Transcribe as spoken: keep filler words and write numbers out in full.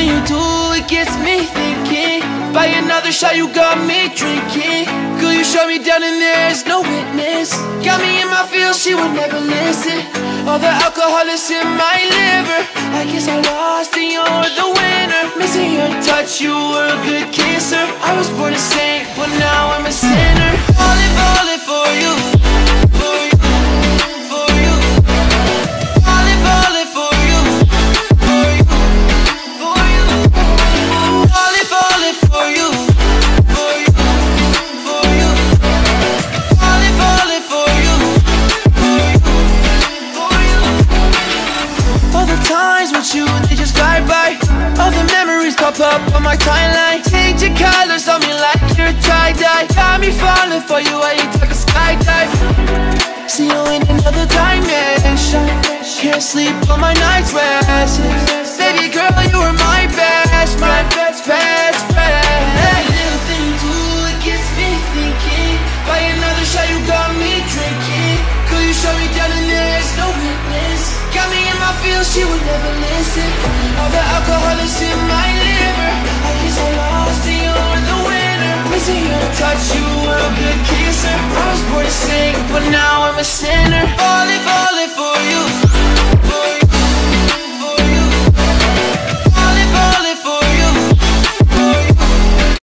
thing you do, it gets me thinking. By another shot, you got me drinking. Girl, you shut me down and there's no witness. Got me in my feels, she would never listen. All the alcohol is in my liver. I guess I lost and you're the winner. Missing your touch, you were a good kisser. I was born a saint, but now I'm a sinner. Falling, falling for you, for you, for you. Falling, falling for you, for you, for you. Falling, falling for you, for you, for you. Falling, falling for you, for you, for you. All the times with you, they just fly by. All the memories pop up on my timeline. Change your colors on me like you're tie-dye. Got me falling for you, I ain't talking skydive. See you in another dimension. Can't sleep on my night's rest. Baby girl, you were my best friend, best friend. That little thing you do, it gets me thinking. By another shot, you got me drinking. Girl, you shut me down and there's no witness. Got me in my feels, she would never listen. All the alcohol is in my liver. I guess I lost and you're the winner. Missing your touch, you were a good kisser.